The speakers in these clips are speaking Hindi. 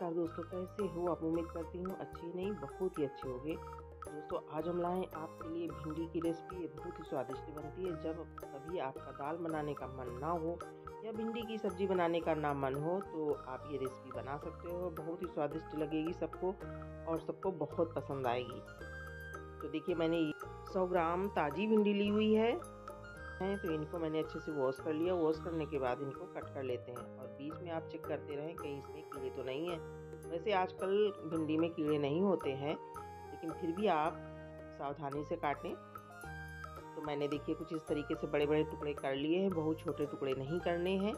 नमस्कार दोस्तों, कैसे हो आप? उम्मीद करती हूँ अच्छी नहीं बहुत ही अच्छे होंगे। दोस्तों आज हम लाएँ आपके लिए भिंडी की रेसिपी। ये बहुत ही स्वादिष्ट बनती है। जब कभी आपका दाल बनाने का मन ना हो या भिंडी की सब्ज़ी बनाने का ना मन हो तो आप ये रेसिपी बना सकते हो। बहुत ही स्वादिष्ट लगेगी सबको और सबको बहुत पसंद आएगी। तो देखिए मैंने 100 ग्राम ताज़ी भिंडी ली हुई है। तो इनको मैंने अच्छे से वॉश कर लिया। वॉश करने के बाद इनको कट कर लेते हैं और बीच में आप चेक करते रहें कहीं इसमें कीड़े तो नहीं है। वैसे आजकल भिंडी में कीड़े नहीं होते हैं, लेकिन फिर भी आप सावधानी से काटें। तो मैंने देखिए कुछ इस तरीके से बड़े बड़े टुकड़े कर लिए हैं, बहुत छोटे टुकड़े नहीं करने हैं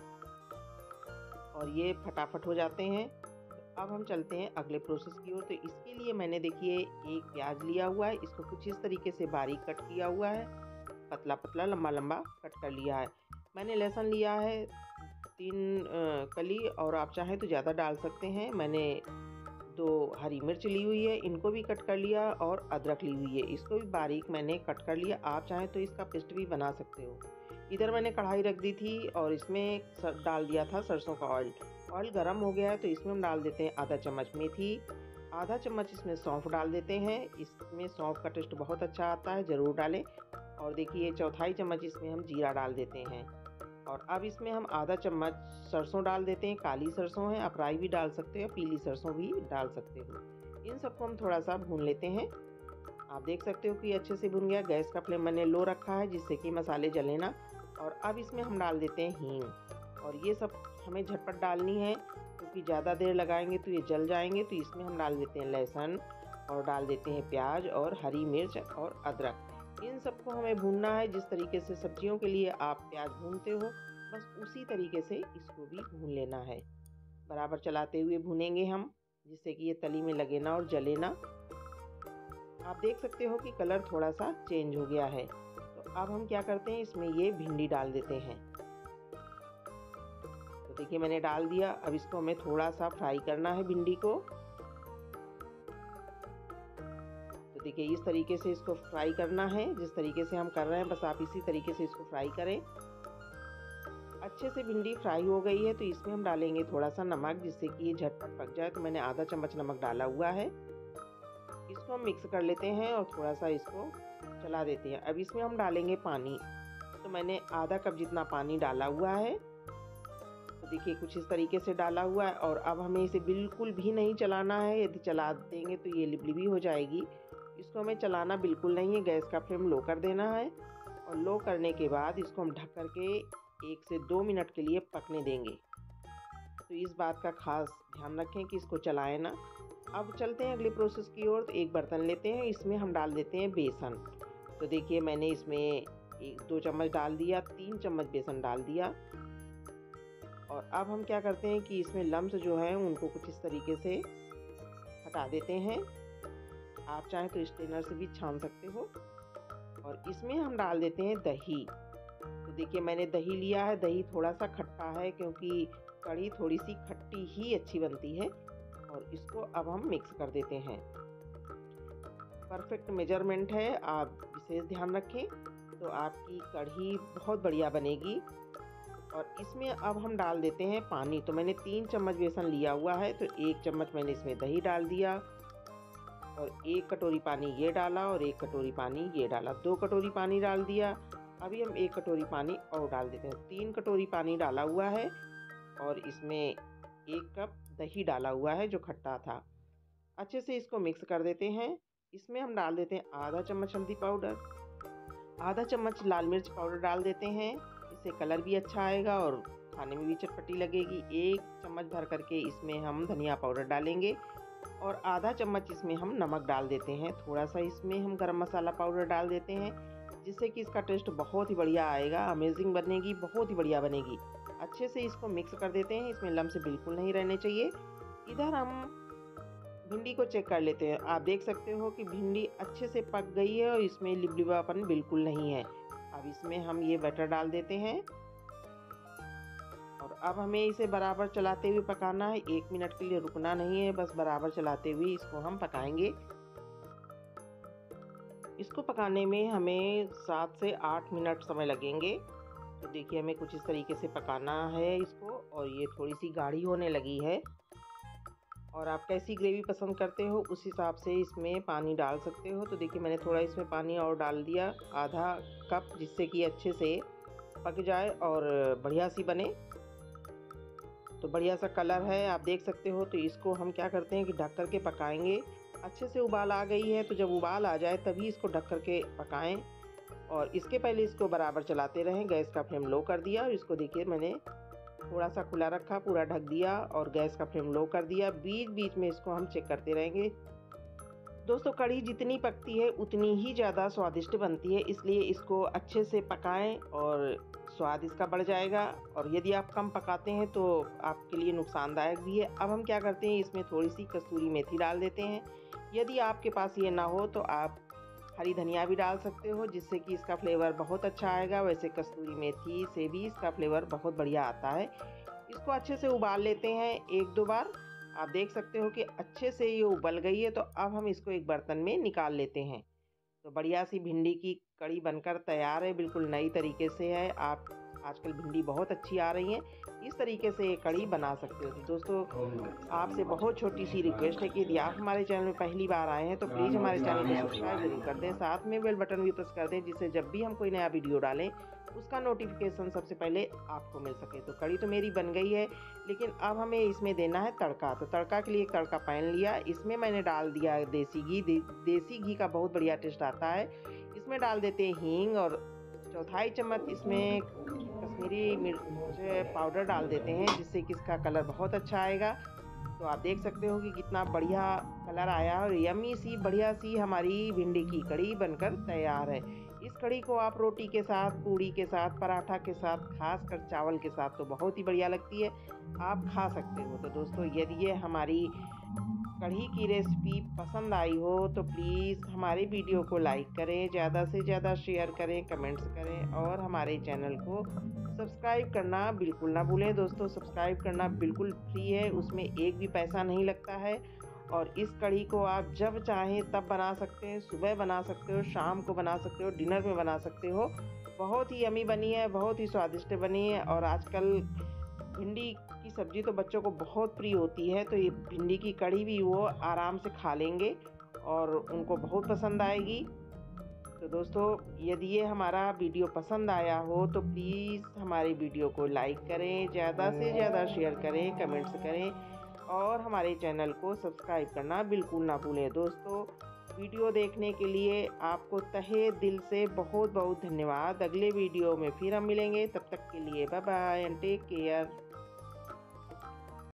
और ये फटाफट हो जाते हैं। तो अब हम चलते हैं अगले प्रोसेस की ओर। तो इसके लिए मैंने देखिए एक प्याज लिया हुआ है, इसको कुछ इस तरीके से बारीक कट किया हुआ है, पतला पतला लंबा लंबा कट कर लिया है। मैंने लहसुन लिया है 3 कली और आप चाहें तो ज़्यादा डाल सकते हैं। मैंने 2 हरी मिर्च ली हुई है, इनको भी कट कर लिया और अदरक ली हुई है, इसको भी बारीक मैंने कट कर लिया। आप चाहें तो इसका पेस्ट भी बना सकते हो। इधर मैंने कढ़ाई रख दी थी और इसमें डाल दिया था सरसों का ऑयल। ऑयल गर्म हो गया है तो इसमें हम डाल देते हैं आधा चम्मच मेथी, आधा चम्मच इसमें सौंफ डाल देते हैं। इसमें सौंफ का टेस्ट बहुत अच्छा आता है, ज़रूर डालें। और देखिए चौथाई चम्मच इसमें हम जीरा डाल देते हैं और अब इसमें हम आधा चम्मच सरसों डाल देते हैं। काली सरसों है, आप राई भी डाल सकते हो, पीली सरसों भी डाल सकते हो। इन सबको हम थोड़ा सा भून लेते हैं। आप देख सकते हो कि अच्छे से भुन गया। गैस का फ्लेम मैंने लो रखा है जिससे कि मसाले जले ना। और अब इसमें हम डाल देते हैं हींग और ये सब हमें झटपट डालनी है क्योंकि ज़्यादा देर लगाएंगे तो ये जल जाएंगे। तो इसमें हम डाल देते हैं लहसुन और डाल देते हैं प्याज और हरी मिर्च और अदरक। इन सबको हमें भूनना है जिस तरीके से सब्जियों के लिए आप प्याज भूनते हो, बस उसी तरीके से इसको भी भून लेना है। बराबर चलाते हुए भूनेंगे हम जिससे कि ये तली में लगे ना और जले ना। आप देख सकते हो कि कलर थोड़ा सा चेंज हो गया है। तो अब हम क्या करते हैं, इसमें ये भिंडी डाल देते हैं। तो देखिए मैंने डाल दिया। अब इसको हमें थोड़ा सा फ्राई करना है भिंडी को। देखिए इस तरीके से इसको फ्राई करना है, जिस तरीके से हम कर रहे हैं बस आप इसी तरीके से इसको फ्राई करें। अच्छे से भिंडी फ्राई हो गई है तो इसमें हम डालेंगे थोड़ा सा नमक जिससे कि ये झटपट पक जाए। तो मैंने आधा चम्मच नमक डाला हुआ है। इसको हम मिक्स कर लेते हैं और थोड़ा सा इसको चला देते हैं। अब इसमें हम डालेंगे पानी। तो मैंने आधा कप जितना पानी डाला हुआ है। तो देखिए कुछ इस तरीके से डाला हुआ है और अब हमें इसे बिल्कुल भी नहीं चलाना है। यदि चला देंगे तो ये लिबलिबी हो जाएगी। इसको हमें चलाना बिल्कुल नहीं है, गैस का फ्लेम लो कर देना है और लो करने के बाद इसको हम ढक करके 1 से 2 मिनट के लिए पकने देंगे। तो इस बात का खास ध्यान रखें कि इसको चलाएं ना। अब चलते हैं अगले प्रोसेस की ओर। तो एक बर्तन लेते हैं, इसमें हम डाल देते हैं बेसन। तो देखिए मैंने इसमें 1-2 चम्मच डाल दिया, 3 चम्मच बेसन डाल दिया। और अब हम क्या करते हैं कि इसमें लम्स जो हैं उनको कुछ इस तरीके से हटा देते हैं। आप चाहें तो स्ट्रेनर से भी छान सकते हो। और इसमें हम डाल देते हैं दही। तो देखिए मैंने दही लिया है। दही थोड़ा सा खट्टा है क्योंकि कढ़ी थोड़ी सी खट्टी ही अच्छी बनती है। और इसको अब हम मिक्स कर देते हैं। परफेक्ट मेजरमेंट है, आप विशेष ध्यान रखें तो आपकी कढ़ी बहुत बढ़िया बनेगी। और इसमें अब हम डाल देते हैं पानी। तो मैंने 3 चम्मच बेसन लिया हुआ है तो 1 चम्मच मैंने इसमें दही डाल दिया और 1 कटोरी पानी ये डाला और 1 कटोरी पानी ये डाला, 2 कटोरी पानी डाल दिया। अभी हम 1 कटोरी पानी और डाल देते हैं। 3 कटोरी पानी डाला हुआ है और इसमें 1 कप दही डाला हुआ है जो खट्टा था। अच्छे से इसको मिक्स कर देते हैं। इसमें हम डाल देते हैं आधा चम्मच हल्दी पाउडर, आधा चम्मच लाल मिर्च पाउडर डाल देते हैं। इससे कलर भी अच्छा आएगा और खाने में भी चटपटी लगेगी। 1 चम्मच भर करके इसमें हम धनिया पाउडर डालेंगे और आधा चम्मच इसमें हम नमक डाल देते हैं। थोड़ा सा इसमें हम गरम मसाला पाउडर डाल देते हैं जिससे कि इसका टेस्ट बहुत ही बढ़िया आएगा, अमेजिंग बनेगी, बहुत ही बढ़िया बनेगी। अच्छे से इसको मिक्स कर देते हैं। इसमें लम्स बिल्कुल नहीं रहने चाहिए। इधर हम भिंडी को चेक कर लेते हैं। आप देख सकते हो कि भिंडी अच्छे से पक गई है और इसमें लिबलिबापन बिल्कुल नहीं है। अब इसमें हम ये बटर डाल देते हैं और अब हमें इसे बराबर चलाते हुए पकाना है। 1 मिनट के लिए रुकना नहीं है, बस बराबर चलाते हुए इसको हम पकाएंगे। इसको पकाने में हमें 7 से 8 मिनट समय लगेंगे। तो देखिए हमें कुछ इस तरीके से पकाना है इसको और ये थोड़ी सी गाढ़ी होने लगी है। और आप कैसी ग्रेवी पसंद करते हो उस हिसाब से इसमें पानी डाल सकते हो। तो देखिए मैंने थोड़ा इसमें पानी और डाल दिया, आधा कप, जिससे कि अच्छे से पक जाए और बढ़िया सी बने। तो बढ़िया सा कलर है, आप देख सकते हो। तो इसको हम क्या करते हैं कि ढक कर के पकाएंगे। अच्छे से उबाल आ गई है, तो जब उबाल आ जाए तभी इसको ढक कर के पकाएं, और इसके पहले इसको बराबर चलाते रहें। गैस का फ्लेम लो कर दिया और इसको देखिए मैंने थोड़ा सा खुला रखा, पूरा ढक दिया और गैस का फ्लेम लो कर दिया। बीच बीच में इसको हम चेक करते रहेंगे। दोस्तों कढ़ी जितनी पकती है उतनी ही ज़्यादा स्वादिष्ट बनती है, इसलिए इसको अच्छे से पकाएं और स्वाद इसका बढ़ जाएगा। और यदि आप कम पकाते हैं तो आपके लिए नुकसानदायक भी है। अब हम क्या करते हैं, इसमें थोड़ी सी कसूरी मेथी डाल देते हैं। यदि आपके पास ये ना हो तो आप हरी धनिया भी डाल सकते हो, जिससे कि इसका फ्लेवर बहुत अच्छा आएगा। वैसे कसूरी मेथी से भी इसका फ्लेवर बहुत बढ़िया आता है। इसको अच्छे से उबाल लेते हैं 1-2 बार। आप देख सकते हो कि अच्छे से ये उबल गई है। तो अब हम इसको एक बर्तन में निकाल लेते हैं। तो बढ़िया सी भिंडी की कढ़ी बनकर तैयार है, बिल्कुल नई तरीके से है। आप आजकल भिंडी बहुत अच्छी आ रही हैं, इस तरीके से ये कढ़ी बना सकते हो। तो दोस्तों आपसे बहुत छोटी सी रिक्वेस्ट है कि यदि आप हमारे चैनल में पहली बार आए हैं तो प्लीज़ हमारे चैनल को सब्सक्राइब जरूर कर दें, साथ में बेल बटन भी प्रेस कर दें, जिससे जब भी हम कोई नया वीडियो डालें उसका नोटिफिकेशन सबसे पहले आपको मिल सके। तो कढ़ी तो मेरी बन गई है, लेकिन अब हमें इसमें देना है तड़का। तो तड़का के लिए एक तड़का पैन लिया, इसमें मैंने डाल दिया देसी घी। देसी घी का बहुत बढ़िया टेस्ट आता है। इसमें डाल देते हैं हींग और 1/4 चम्मच इसमें कश्मीरी मिर्च पाउडर डाल देते हैं, जिससे कि इसका कलर बहुत अच्छा आएगा। तो आप देख सकते हो कि कितना बढ़िया कलर आया और यम्मी सी बढ़िया सी हमारी भिंडी की कढ़ी बनकर तैयार है। इस कढ़ी को आप रोटी के साथ, पूड़ी के साथ, पराठा के साथ, खासकर चावल के साथ तो बहुत ही बढ़िया लगती है, आप खा सकते हो। तो दोस्तों यदि ये हमारी कढ़ी की रेसिपी पसंद आई हो तो प्लीज़ हमारे वीडियो को लाइक करें, ज़्यादा से ज़्यादा शेयर करें, कमेंट्स करें और हमारे चैनल को सब्सक्राइब करना बिल्कुल ना भूलें। दोस्तों सब्सक्राइब करना बिल्कुल फ्री है, उसमें एक भी पैसा नहीं लगता है। और इस कढ़ी को आप जब चाहें तब बना सकते हैं, सुबह बना सकते हो, शाम को बना सकते हो, डिनर में बना सकते हो। बहुत ही यम्मी बनी है, बहुत ही स्वादिष्ट बनी है। और आजकल भिंडी की सब्ज़ी तो बच्चों को बहुत प्रिय होती है, तो ये भिंडी की कढ़ी भी वो आराम से खा लेंगे और उनको बहुत पसंद आएगी। तो दोस्तों यदि ये हमारा वीडियो पसंद आया हो तो प्लीज़ हमारे वीडियो को लाइक करें, ज़्यादा से ज़्यादा शेयर करें, कमेंट्स करें और हमारे चैनल को सब्सक्राइब करना बिल्कुल ना भूलें। दोस्तों वीडियो देखने के लिए आपको तहे दिल से बहुत बहुत धन्यवाद। अगले वीडियो में फिर हम मिलेंगे, तब तक के लिए bye bye and take care.